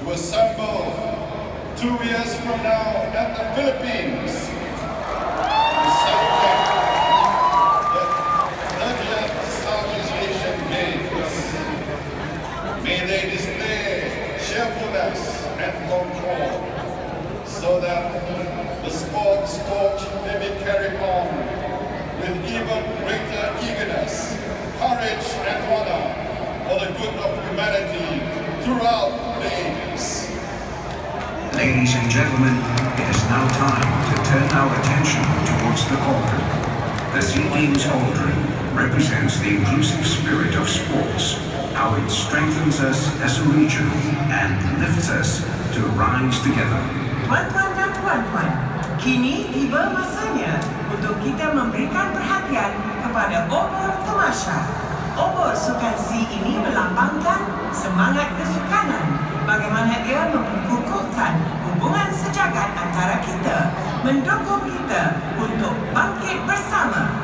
to assemble 2 years from now at the Philippines to celebrate the 30th Southeast Asian Games. May they display cheerfulness and control so that the sports torch may be carried on with even greater eagerness, courage and honor for the good of humanity throughout the ages. Ladies and gentlemen, it is now time to turn our attention towards the cauldron. The SEA Games cauldron represents the inclusive spirit of sports, how it strengthens us as a region and lifts us to rise together. Tuan-tuan dan puan-puan, kini tiba masanya untuk kita memberikan perhatian kepada obor tamasha. Obor sukan SEA ini melambangkan semangat kesukanan, bagaimana ia memperkukuhkan hubungan sejagat antara kita, mendukung kita untuk bangkit bersama.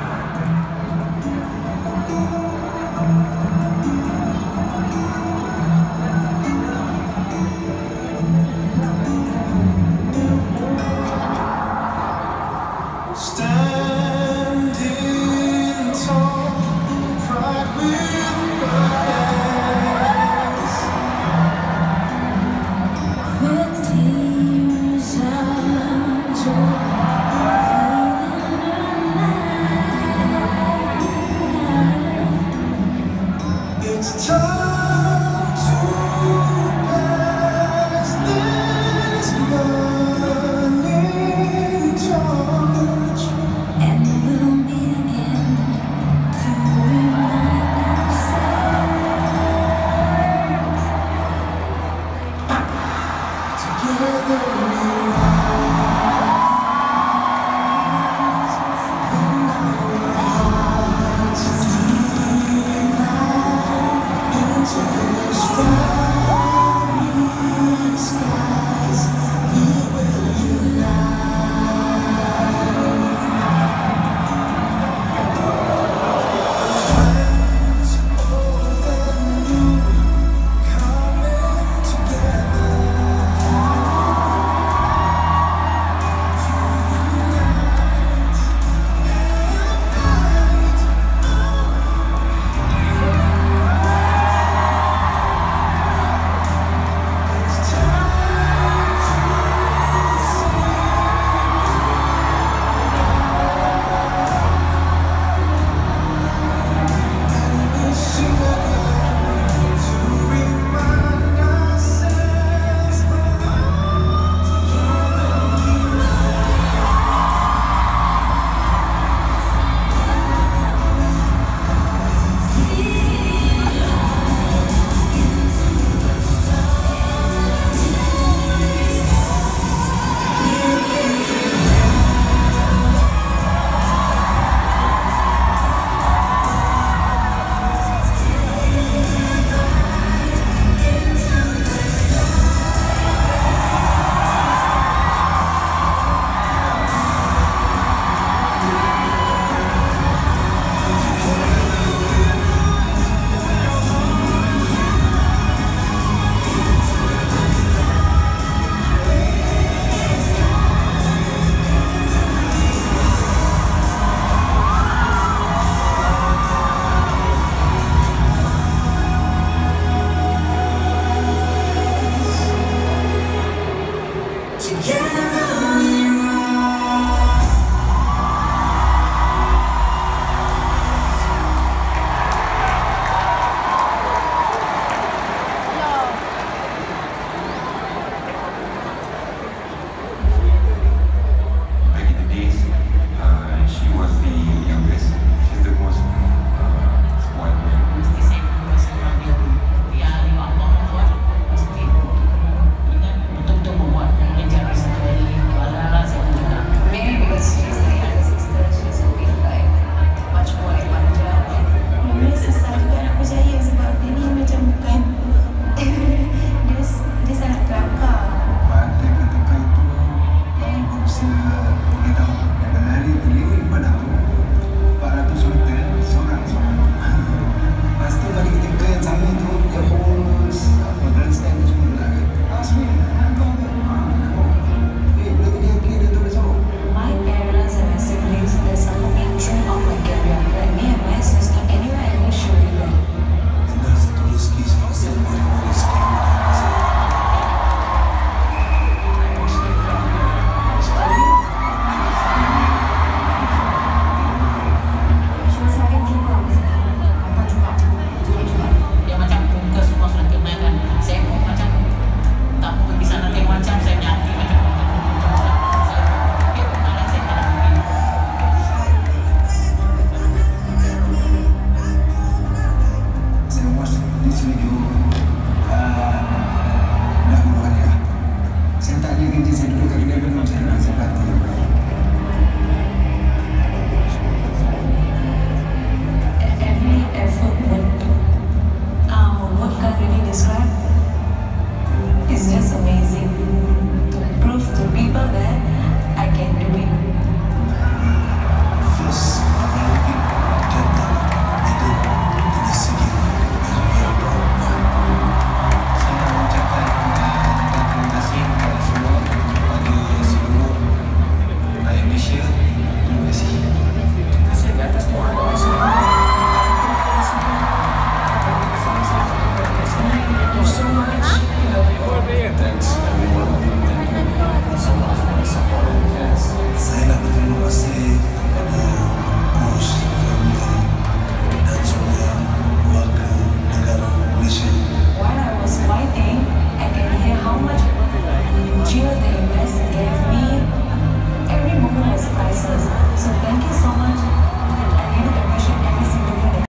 describe